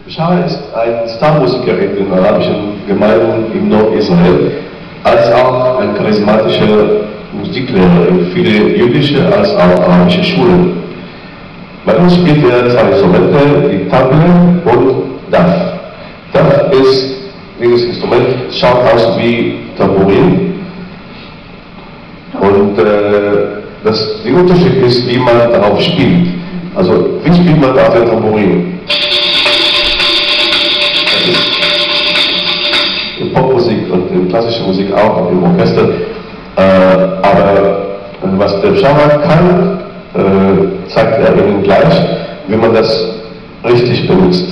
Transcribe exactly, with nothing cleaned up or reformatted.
Bishara ist ein Starmusiker in den arabischen Gemeinden im Nordisrael, als auch ein charismatischer Musiklehrer in viele jüdische als auch arabische Schulen. Bei uns spielt er zwei Instrumente, die Table und D A F. D A F ist, dieses Instrument schaut aus wie Tambourin und äh, das, der Unterschied ist, wie man darauf spielt. Also, wie spielt man auf der Tambourin? Das ist in Popmusik und in klassischer Musik auch, im Orchester. Äh, aber was der Bishara kann, äh, zeigt er Ihnen gleich, wie man das richtig benutzt.